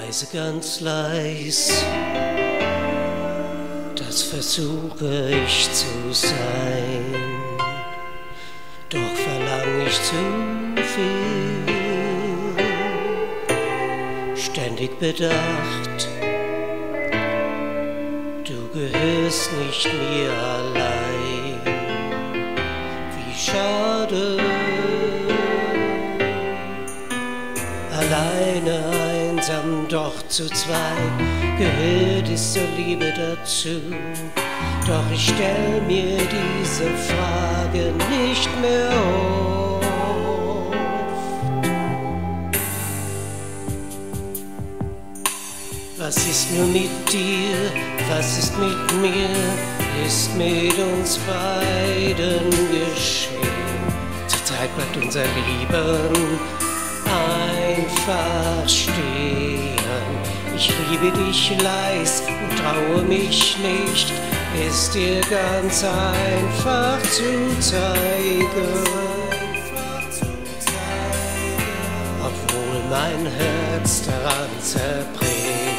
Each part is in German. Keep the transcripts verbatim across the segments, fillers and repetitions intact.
Leise, ganz leis, das versuche ich zu sein, doch verlang ich zu viel, ständig bedacht, du gehörst nicht mir allein, wie schade, alleine einsam, doch zu zweit gehört es zur Liebe dazu. Doch ich stell mir diese Frage nicht mehr oft. Was ist nur mit dir, was ist mit mir, ist mit uns beiden geschehen. Zurzeit bleibt unser Leben einfach stehen. Ich liebe dich leis und traue mich nicht, es dir ganz einfach zu zeigen, obwohl mein Herz daran zerbricht.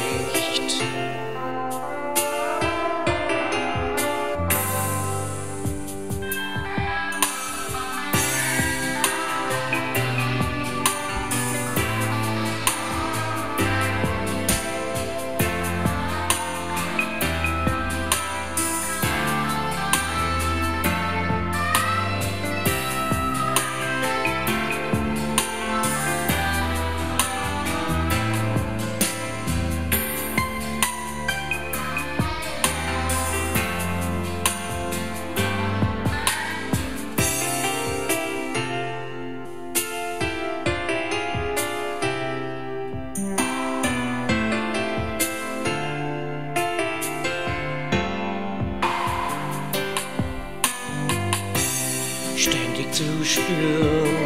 Ständig zu spüren,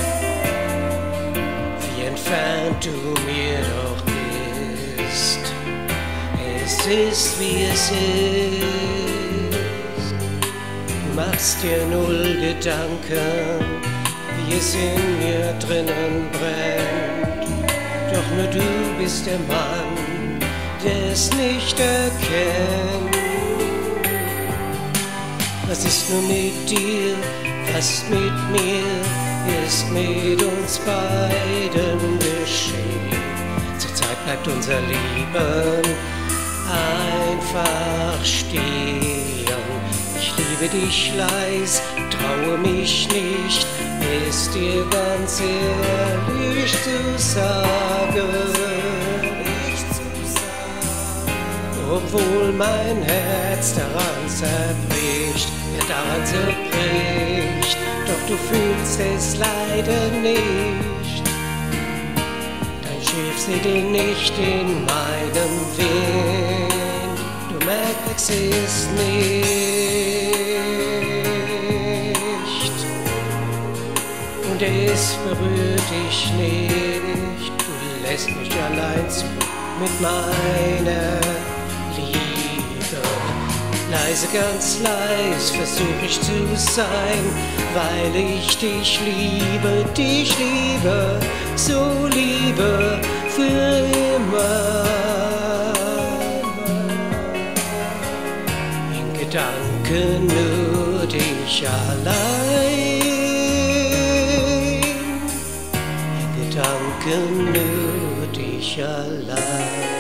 wie entfernt du mir doch bist. Es ist, wie es ist. Du machst dir null Gedanken, wie es in mir drinnen brennt. Doch nur du bist der Mann, der es nicht erkennt. Was ist nur mit dir? Was mit mir ist mit uns beiden geschehen? Zurzeit bleibt unser Leben einfach stehen. Ich liebe dich leis, traue mich nicht, es dir ganz ehrlich zu sagen, obwohl mein Herz daran zerbricht, ja daran zerbricht, doch du fühlst es leider nicht. Dein Schiff segelt nicht in meinem Wind, du merkst es nicht und es berührt dich nicht. Du lässt mich allein zurück mit meiner Liebe. Leise, ganz leis versuch ich zu sein, weil ich dich liebe, dich liebe, so liebe für immer. In Gedanken nur dich allein, in Gedanken nur dich allein.